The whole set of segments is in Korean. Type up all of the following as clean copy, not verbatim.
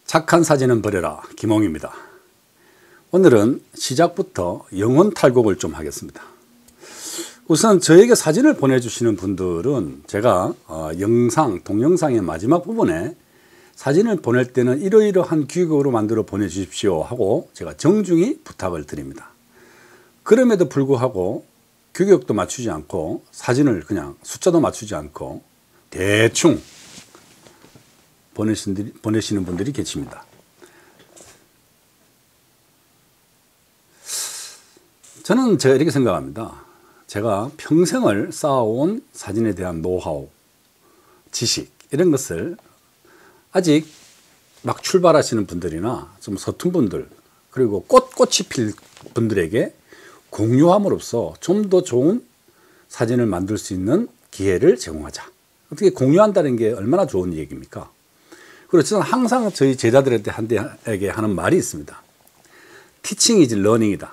착한 사진은 버려라. 김홍입니다. 오늘은 시작부터 영혼 탈곡을 좀 하겠습니다. 우선 저에게 사진을 보내주시는 분들은 제가 영상, 동영상의 마지막 부분에 사진을 보낼 때는 이러이러한 규격으로 만들어 보내주십시오 하고 제가 정중히 부탁을 드립니다. 그럼에도 불구하고 규격도 맞추지 않고 사진을 그냥 숫자도 맞추지 않고 대충 보내시는 분들이 계십니다. 저는 제가 이렇게 생각합니다. 제가 평생을 쌓아온 사진에 대한 노하우, 지식 이런 것을 아직 막 출발하시는 분들이나 좀 서툰 분들 그리고 꽃이 필 분들에게 공유함으로써 좀 더 좋은 사진을 만들 수 있는 기회를 제공하자. 어떻게 공유한다는 게 얼마나 좋은 얘기입니까? 그리고 저는 항상 저희 제자들에게 하는 말이 있습니다. Teaching is learning이다.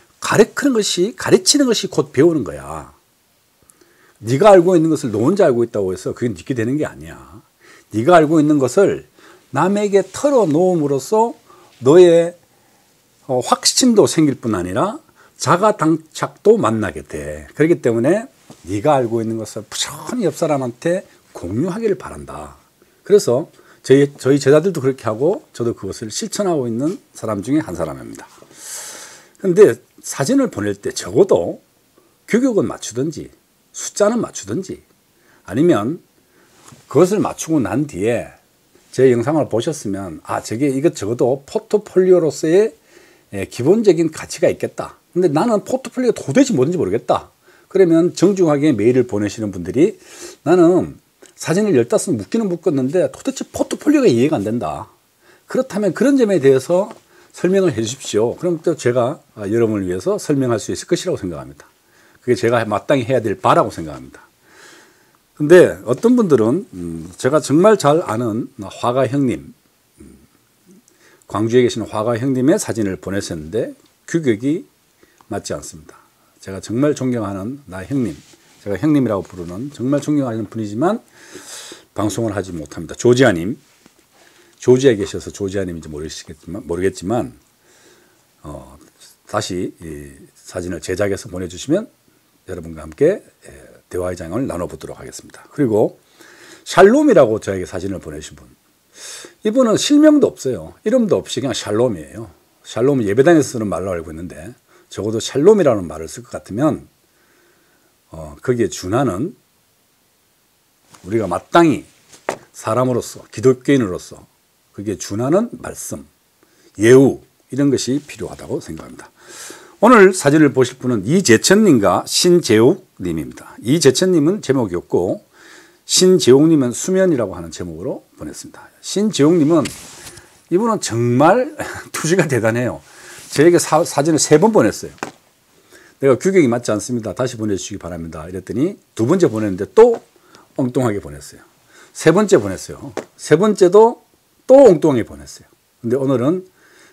가르치는 것이 곧 배우는 거야. 네가 알고 있는 것을 너 혼자 알고 있다고 해서 그게 네게 되는 게 아니야. 네가 알고 있는 것을 남에게 털어놓음으로써 너의 확신도 생길 뿐 아니라 자가당착도 만나게 돼. 그렇기 때문에 네가 알고 있는 것을 부지런히 옆 사람한테 공유하기를 바란다. 그래서 저희 제자들도 그렇게 하고 저도 그것을 실천하고 있는 사람 중에 한 사람입니다. 그런데 사진을 보낼 때 적어도 규격은 맞추든지 숫자는 맞추든지 아니면 그것을 맞추고 난 뒤에 제 영상을 보셨으면 이것 적어도 포트폴리오로서의 기본적인 가치가 있겠다. 근데 나는 포트폴리오가 도대체 뭔지 모르겠다. 그러면 정중하게 메일을 보내시는 분들이 나는 사진을 15번 묶었는데 도대체 포트폴리오가 이해가 안 된다. 그렇다면 그런 점에 대해서 설명을 해 주십시오. 그럼 또 제가 여러분을 위해서 설명할 수 있을 것이라고 생각합니다. 그게 제가 마땅히 해야 될 바라고 생각합니다. 근데 어떤 분들은 제가 정말 잘 아는 화가 형님, 광주에 계신 화가 형님의 사진을 보내셨는데 규격이 맞지 않습니다. 제가 정말 존경하는 형님, 제가 형님이라고 부르는 정말 존경하는 분이지만 방송을 하지 못합니다. 조지아님, 조지아에 계셔서 조지아님인지 모르겠지만 다시 이 사진을 제작해서 보내주시면 여러분과 함께 대화의 장을 나눠보도록 하겠습니다. 그리고 샬롬이라고 저에게 사진을 보내신 분, 이분은 실명도 없어요. 이름도 없이 그냥 샬롬이에요. 샬롬은 예배당에서 쓰는 말로 알고 있는데 적어도 샬롬이라는 말을 쓸 것 같으면 거기에 준하는 우리가 마땅히 사람으로서 기독교인으로서 그게 준하는 말씀, 예우 이런 것이 필요하다고 생각합니다. 오늘 사진을 보실 분은 이재천님과 신재욱님입니다. 이재천님은 제목이 없고 신재욱님은 수면이라고 하는 제목으로 보냈습니다. 신재욱님은 이분은 정말 투지가 대단해요. 저에게 사진을 3번 보냈어요. 내가 규격이 맞지 않습니다. 다시 보내주시기 바랍니다. 이랬더니 2번째 보냈는데 또 엉뚱하게 보냈어요. 3번째 보냈어요. 3번째도 또 엉뚱하게 보냈어요. 근데 오늘은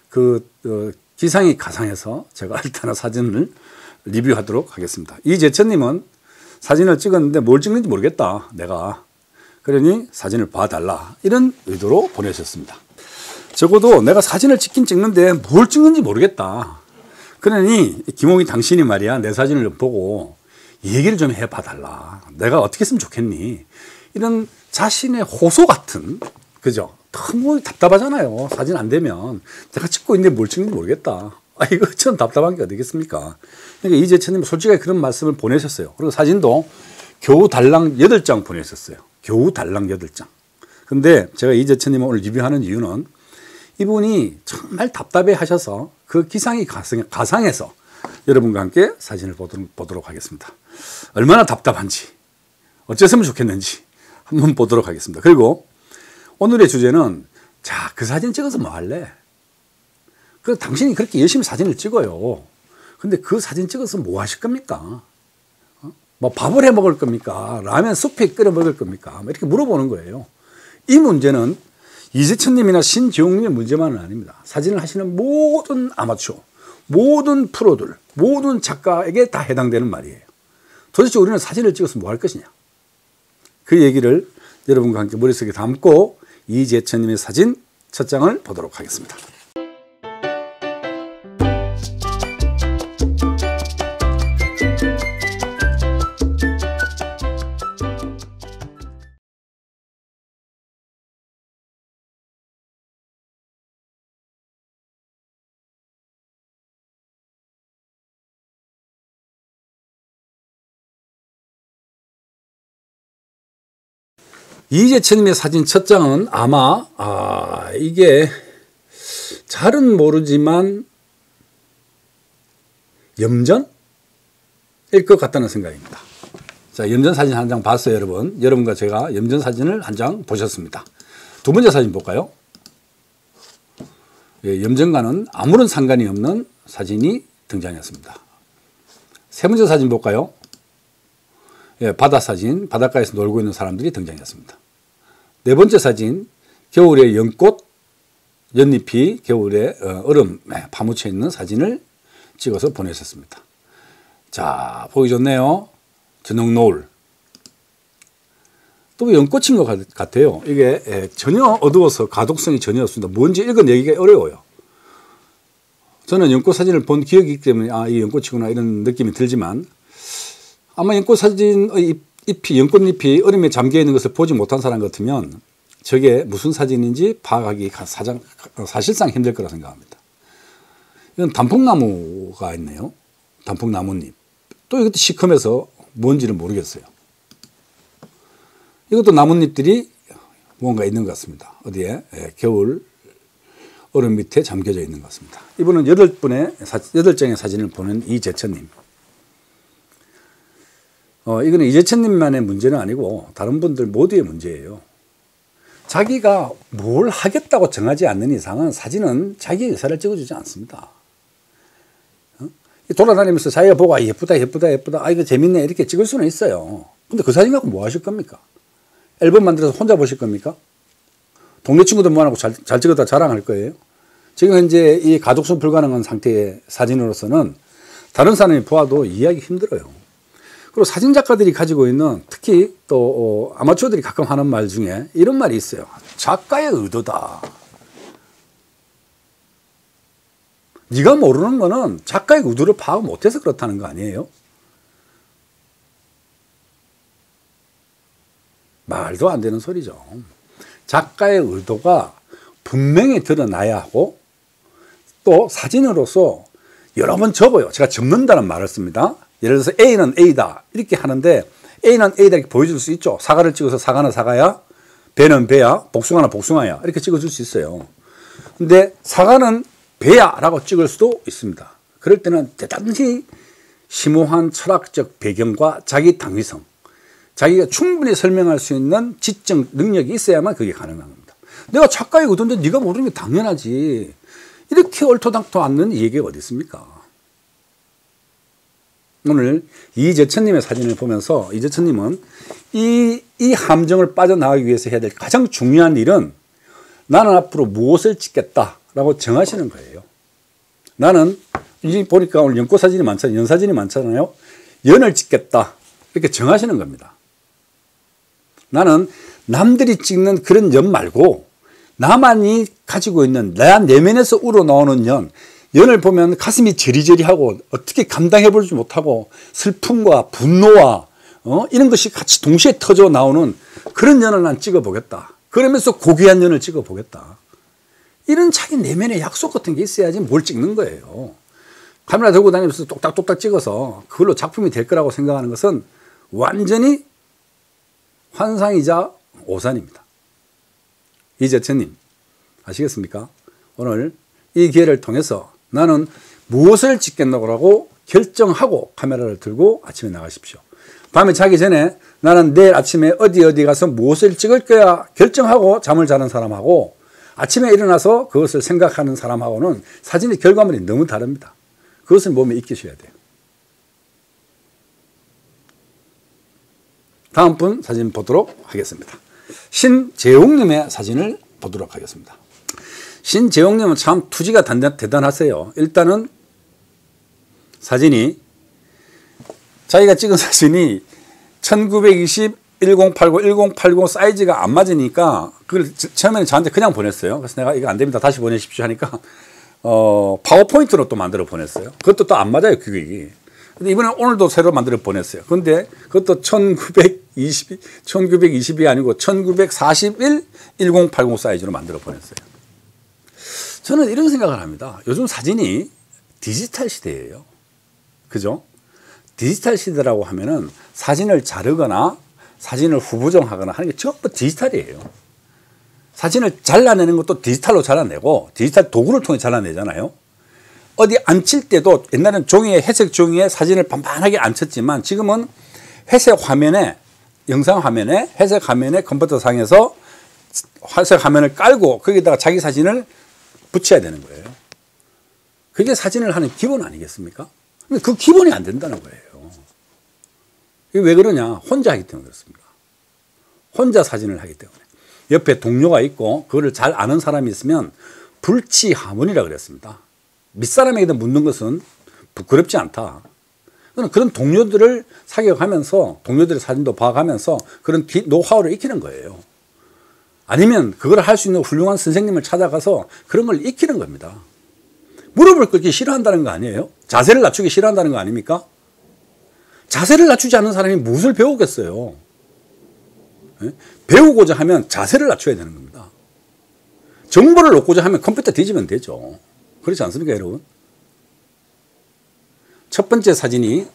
기상이 가상해서 제가 일단 사진을 리뷰하도록 하겠습니다. 이재천님은 사진을 찍었는데 뭘 찍는지 모르겠다. 내가. 그러니 사진을 봐달라. 이런 의도로 보내셨습니다. 적어도 내가 사진을 찍긴 찍는데 뭘 찍는지 모르겠다. 그러니 김홍이 당신이 말이야 내 사진을 보고 얘기를 좀 해봐달라. 내가 어떻게 했으면 좋겠니? 이런 자신의 호소 같은, 그죠? 너무 답답하잖아요. 사진 안 되면 내가 찍고 있는데 뭘 찍는지 모르겠다. 이거 참 답답한 게 어디겠습니까? 그러니까 이재천님 솔직하게 그런 말씀을 보내셨어요. 그리고 사진도 겨우 달랑 8장 보내셨어요. 겨우 달랑 8장. 근데 제가 이재천님을 오늘 리뷰하는 이유는 이분이 정말 답답해 하셔서 그 기상이 가상해서 여러분과 함께 사진을 보도록 하겠습니다. 얼마나 답답한지, 어쩌으면 좋겠는지 한번 보도록 하겠습니다. 그리고 오늘의 주제는 그 사진 찍어서 뭐 할래? 당신이 그렇게 열심히 사진을 찍어요. 근데 그 사진 찍어서 뭐 하실 겁니까? 뭐 밥을 해 먹을 겁니까? 라면 수프 끓여 먹을 겁니까? 이렇게 물어보는 거예요. 이 문제는 이재천님이나 신재욱님의 문제만은 아닙니다. 사진을 하시는 모든 아마추어, 모든 프로들, 모든 작가에게 다 해당되는 말이에요. 도대체 우리는 사진을 찍어서 뭐 할 것이냐? 그 얘기를 여러분과 함께 머릿속에 담고 이재천님의 사진 첫 장을 보도록 하겠습니다. 이재천님의 사진 첫 장은 아마 이게 잘은 모르지만 염전일 것 같다는 생각입니다. 자, 염전 사진 한 장 봤어요, 여러분. 여러분과 제가 염전 사진을 한 장 보셨습니다. 두 번째 사진 볼까요? 예, 염전과는 아무런 상관이 없는 사진이 등장했습니다. 세 번째 사진 볼까요? 예, 바다 사진, 바닷가에서 놀고 있는 사람들이 등장했습니다. 네 번째 사진, 겨울에 연꽃, 연잎이 겨울에 얼음에 파묻혀 있는 사진을 찍어서 보내셨습니다. 자, 보기 좋네요. 저녁 노을. 또 연꽃인 것 같아요. 이게 전혀 어두워서 가독성이 전혀 없습니다. 뭔지 읽어내기가 어려워요. 저는 연꽃 사진을 본 기억이 있기 때문에 이 연꽃이구나 이런 느낌이 들지만 아마 연꽃 사진의 연꽃잎이 얼음에 잠겨 있는 것을 보지 못한 사람 같으면 저게 무슨 사진인지 파악하기 사실상 힘들 거라 생각합니다. 이건 단풍나무가 있네요. 단풍나무잎. 또 이것도 시커매서 뭔지는 모르겠어요. 이것도 나뭇잎들이 뭔가 있는 것 같습니다. 어디에? 겨울 얼음 밑에 잠겨져 있는 것 같습니다. 이분은 8장의 사진을 보낸 이재천님. 이거는 이재천님만의 문제는 아니고 다른 분들 모두의 문제예요. 자기가 뭘 하겠다고 정하지 않는 이상은 사진은 자기의 의사를 찍어주지 않습니다. 돌아다니면서 자기가 보고 예쁘다 이거 재밌네 이렇게 찍을 수는 있어요. 근데 그 사진 갖고 뭐 하실 겁니까? 앨범 만들어서 혼자 보실 겁니까? 동네 친구들 모아놓고 잘 찍었다 자랑할 거예요. 지금 현재 이 가독성 불가능한 상태의 사진으로서는 다른 사람이 보아도 이해하기 힘들어요. 그리고 사진작가들이 가지고 있는 특히 또 아마추어들이 가끔 하는 말 중에 이런 말이 있어요. 작가의 의도다. 네가 모르는 거는 작가의 의도를 파악 못해서 그렇다는 거 아니에요? 말도 안 되는 소리죠. 작가의 의도가 분명히 드러나야 하고 또 사진으로서 여러 번 접어요. 제가 접는다는 말을 씁니다. 예를 들어서 A는 A다 이렇게 하는데 A는 A다 이렇게 보여줄 수 있죠. 사과를 찍어서 사과는 사과야, 배는 배야, 복숭아는 복숭아야 이렇게 찍어줄 수 있어요. 근데 사과는 배야 라고 찍을 수도 있습니다. 그럴 때는 대단히 심오한 철학적 배경과 자기 당위성, 자기가 충분히 설명할 수 있는 지적 능력이 있어야만 그게 가능한 겁니다. 내가 작가의 의도인데 네가 모르는 게 당연하지. 이렇게 얼토당토 않는 얘기가 어디 있습니까? 오늘 이재천님의 사진을 보면서 이재천님은 이 함정을 빠져나가기 위해서 해야 될 가장 중요한 일은 나는 앞으로 무엇을 찍겠다라고 정하시는 거예요. 나는 보니까 오늘 연꽃 사진이 많잖아요. 연 사진이 많잖아요. 연을 찍겠다 이렇게 정하시는 겁니다. 나는 남들이 찍는 그런 연 말고 나만이 가지고 있는 내 내면에서 우러나오는 연을 보면 가슴이 저리저리하고 어떻게 감당해보지 못하고 슬픔과 분노와 이런 것이 같이 동시에 터져 나오는 그런 연을 난 찍어보겠다. 그러면서 고귀한 연을 찍어보겠다. 이런 자기 내면의 약속 같은 게 있어야지 뭘 찍는 거예요. 카메라 들고 다니면서 똑딱똑딱 찍어서 그걸로 작품이 될 거라고 생각하는 것은 완전히 환상이자 오산입니다. 이재천님 아시겠습니까? 오늘 이 기회를 통해서 나는 무엇을 찍겠노라고 결정하고 카메라를 들고 아침에 나가십시오. 밤에 자기 전에 나는 내일 아침에 어디 가서 무엇을 찍을 거야 결정하고 잠을 자는 사람하고 아침에 일어나서 그것을 생각하는 사람하고는 사진의 결과물이 너무 다릅니다. 그것을 몸에 익히셔야 돼요. 다음 분 사진 보도록 하겠습니다. 신재홍님의 사진을 보도록 하겠습니다. 신재홍님은 참 투지가 대단하세요. 일단은 사진이 자기가 찍은 사진이 1921 1080 사이즈가 안 맞으니까 그걸 처음에는 저한테 그냥 보냈어요. 그래서 내가 이거 안 됩니다. 다시 보내십시오 하니까 파워포인트로 또 만들어 보냈어요. 그것도 또 안 맞아요, 규격이. 근데 이번에 오늘도 새로 만들어 보냈어요. 근데 그것도 1920이 아니고 1941 1080 사이즈로 만들어 보냈어요. 저는 이런 생각을 합니다. 요즘 사진이 디지털 시대예요. 그죠? 디지털 시대라고 하면은 사진을 자르거나 사진을 후보정하거나 하는 게 전부 디지털이에요. 사진을 잘라내는 것도 디지털로 잘라내고 디지털 도구를 통해 잘라내잖아요. 어디 앉힐 때도 옛날에는 종이에 회색 종이에 사진을 반반하게 앉혔지만 지금은 회색 화면에 영상 화면에 회색 화면에 컴퓨터 상에서 회색 화면을 깔고 거기다가 자기 사진을 붙여야 되는 거예요. 그게 사진을 하는 기본 아니겠습니까? 근데 그 기본이 안 된다는 거예요. 이게 왜 그러냐? 혼자 하기 때문에 그렇습니다. 혼자 사진을 하기 때문에. 옆에 동료가 있고 그거를 잘 아는 사람이 있으면 불치하문이라 그랬습니다. 밑사람에게도 묻는 것은 부끄럽지 않다. 그런 동료들을 사격하면서 동료들의 사진도 봐가면서 그런 노하우를 익히는 거예요. 아니면 그걸 할 수 있는 훌륭한 선생님을 찾아가서 그런 걸 익히는 겁니다. 무릎을 꿇기 싫어한다는 거 아니에요? 자세를 낮추기 싫어한다는 거 아닙니까? 자세를 낮추지 않는 사람이 무엇을 배우겠어요? 배우고자 하면 자세를 낮춰야 되는 겁니다. 정보를 얻고자 하면 컴퓨터 뒤지면 되죠. 그렇지 않습니까, 여러분? 첫 번째 사진이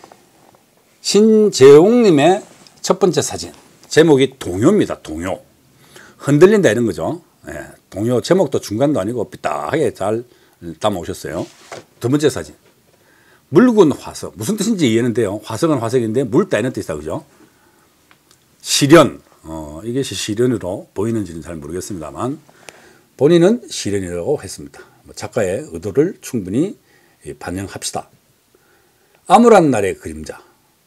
신재홍님의 첫 번째 사진. 제목이 동요입니다. 동요. 흔들린다 이런 거죠. 동요 제목도 중간도 아니고 삐딱하게 잘 담아오셨어요. 두 번째 사진. 묽은 화석. 무슨 뜻인지 이해는 돼요. 화석은 화석인데 묽다 이런 뜻이다. 그죠? 시련. 이게 시련으로 보이는지는 잘 모르겠습니다만 본인은 시련이라고 했습니다. 작가의 의도를 충분히 반영합시다. 암울한 날의 그림자.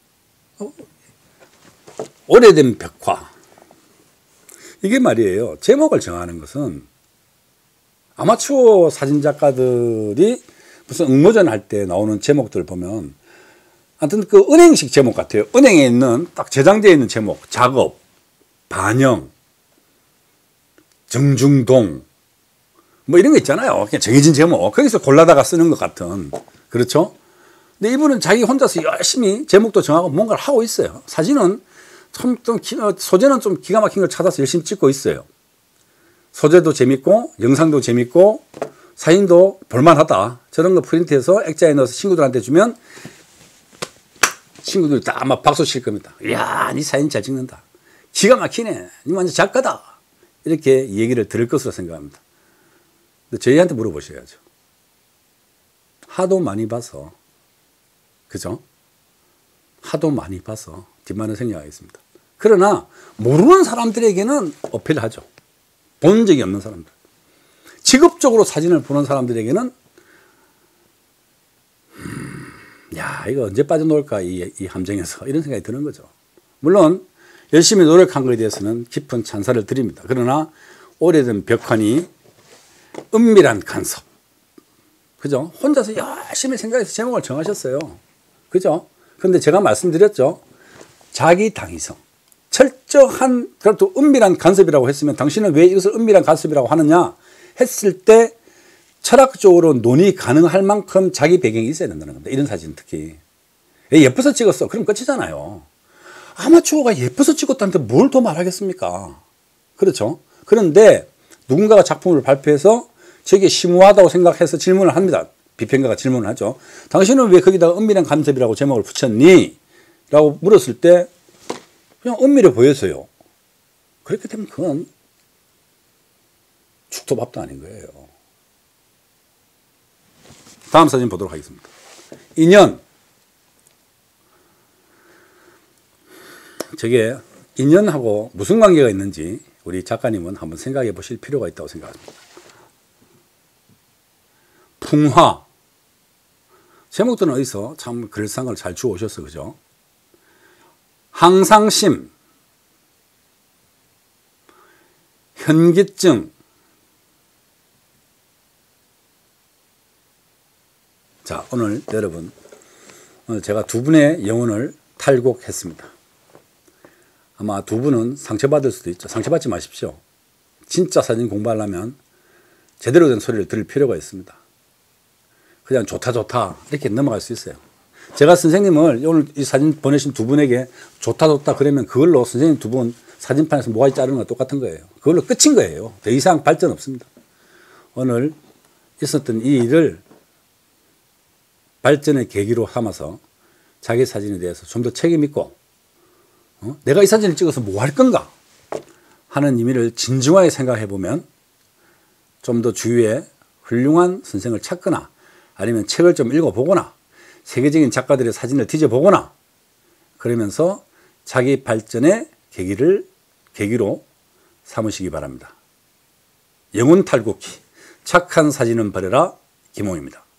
오래된 벽화. 이게 말이에요. 제목을 정하는 것은 아마추어 사진작가들이 무슨 응모전 할 때 나오는 제목들 보면 하여튼 그 은행식 제목 같아요. 은행에 있는 딱 저장되어 있는 제목. 작업, 반영, 정중동 뭐 이런 거 있잖아요. 그냥 정해진 제목. 거기서 골라다가 쓰는 것 같은. 그렇죠? 근데 이분은 자기 혼자서 열심히 제목도 정하고 뭔가를 하고 있어요. 사진은 소재는 좀 기가 막힌 걸 찾아서 열심히 찍고 있어요. 소재도 재밌고 영상도 재밌고 사진도 볼만하다. 저런 거 프린트해서 액자에 넣어서 친구들한테 주면 친구들이 다 막 박수 칠 겁니다. 이야, 니 사진 잘 찍는다. 기가 막히네. 니 완전 작가다. 이렇게 얘기를 들을 것으로 생각합니다. 근데 저희한테 물어보셔야죠. 하도 많이 봐서, 그죠? 하도 많이 봐서 뒷말은 생략하겠습니다. 그러나 모르는 사람들에게는 어필하죠. 본 적이 없는 사람들. 직업적으로 사진을 보는 사람들에게는 야, 이거 언제 빠져나올까 이 함정에서 이런 생각이 드는 거죠. 물론 열심히 노력한 것에 대해서는 깊은 찬사를 드립니다. 그러나 오래된 벽화니 은밀한 간섭. 그죠? 혼자서 열심히 생각해서 제목을 정하셨어요. 그죠? 그런데 제가 말씀드렸죠. 자기 당위성. 철저한, 그래도 은밀한 간섭이라고 했으면 당신은 왜 이것을 은밀한 간섭이라고 하느냐 했을 때 철학적으로 논의 가능할 만큼 자기 배경이 있어야 된다는 겁니다. 이런 사진 특히. 예뻐서 찍었어. 그럼 끝이잖아요. 아마추어가 예뻐서 찍었다는데 뭘 더 말하겠습니까? 그렇죠? 그런데 누군가가 작품을 발표해서 저게 심오하다고 생각해서 질문을 합니다. 비평가가 질문을 하죠. 당신은 왜 거기다가 은밀한 간섭이라고 제목을 붙였니? 라고 물었을 때 그냥 은밀해 보여서요. 그렇게 되면 그건 죽도밥도 아닌 거예요. 다음 사진 보도록 하겠습니다. 인연. 저게 인연하고 무슨 관계가 있는지 우리 작가님은 한번 생각해 보실 필요가 있다고 생각합니다. 풍화. 제목들은 어디서 참 글상을 잘 주워오셨어. 그죠? 항상심. 현기증. 자, 오늘 여러분, 오늘 제가 두 분의 영혼을 탈곡했습니다. 아마 두 분은 상처받을 수도 있죠. 상처받지 마십시오. 진짜 사진 공부하려면 제대로 된 소리를 들을 필요가 있습니다. 그냥 좋다 좋다 이렇게 넘어갈 수 있어요. 제가 선생님을 오늘 이 사진 보내신 두 분에게 좋다 좋다 그러면 그걸로 선생님 두 분 사진판에서 모가지 자르는 거 똑같은 거예요. 그걸로 끝인 거예요. 더 이상 발전 없습니다. 오늘 있었던 이 일을 발전의 계기로 삼아서 자기 사진에 대해서 좀 더 책임 있고 내가 이 사진을 찍어서 뭐 할 건가 하는 의미를 진중하게 생각해 보면 좀 더 주위에 훌륭한 선생을 찾거나 아니면 책을 좀 읽어보거나 세계적인 작가들의 사진을 뒤져보거나 그러면서 자기 발전의 계기로 삼으시기 바랍니다. 영혼 탈곡기 착한 사진은 버려라 김홍입니다.